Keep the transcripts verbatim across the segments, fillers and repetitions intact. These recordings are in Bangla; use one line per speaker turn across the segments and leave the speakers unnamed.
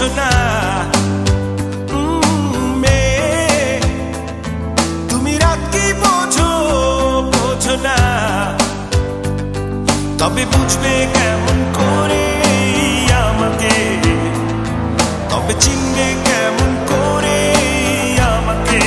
না। মেয়ে তুমি রাত কি বোঝো, বোঝো না। তবে বুঝবে কেমন করে আমাকে, তবে চিনবে কেমন করে আমাকে।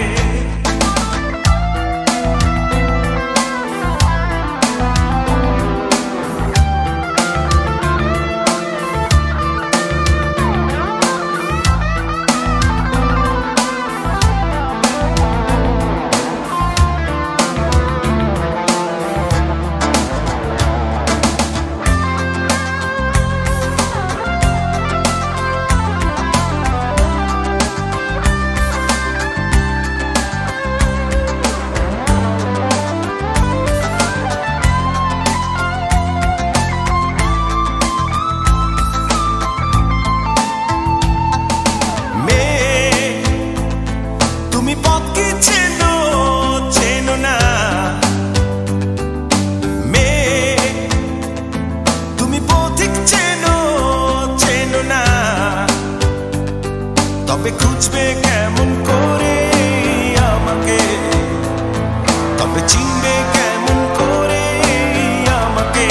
তবে খুঁজবে কেমন করে আমাকে, তবে চিনবে কেমন করে আমাকে।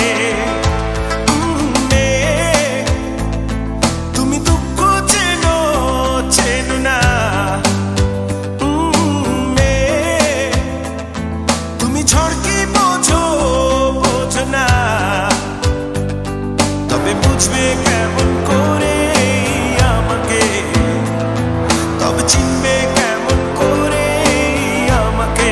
তুমি দুঃখ চেনো, চেনো না। তুমি ঝড় কি বোঝো, বোঝো না। তবে বুঝবে কেমন করে আমাকে, তবে চিনবে কেমন করে আমাকে।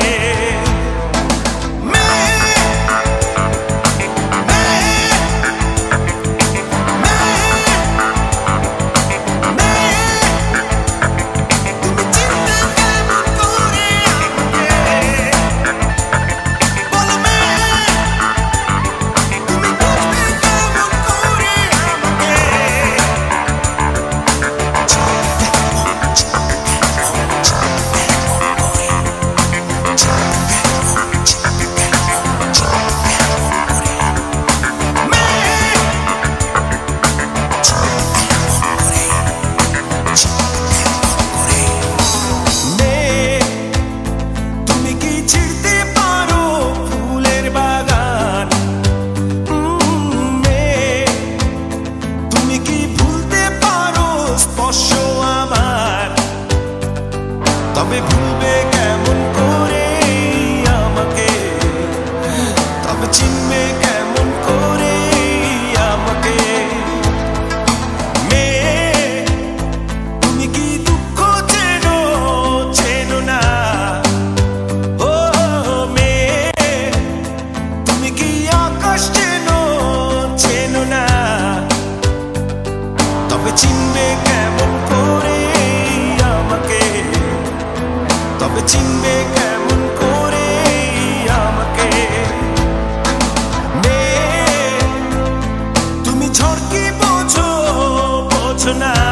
তবে ভুলবে কেমন করে আমাকে, তবে চিনবে কেমন করে আমাকে। মেয়ে তুমি কি দুঃখ চেনো, চেনো না। ও মেয়ে তুমি কি আকাশ চেনো, চেনো না। তবে চিনবে কেমন করে আমাকে, তবে চিনবে কেমন করে আমাকে। মেয়ে তুমি ঝড় কি বোঝো, বোঝো না।